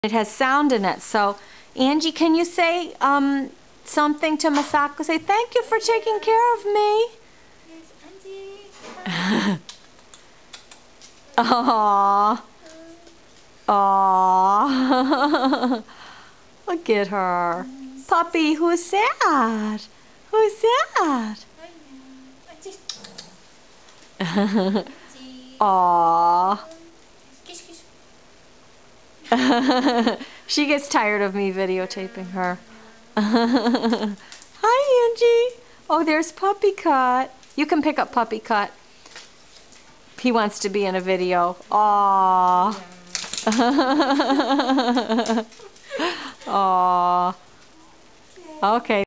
It has sound in it. So, Angie, can you say something to Masako? Say, thank you for taking care of me. Yes, Angie. Aww. Aww. Look at her. Puppy, who's that? Who's that? Aww. She gets tired of me videotaping her. Hi, Angie. Oh, there's Puppy Cut. You can pick up Puppy Cut. He wants to be in a video. Aww. Aww. Okay.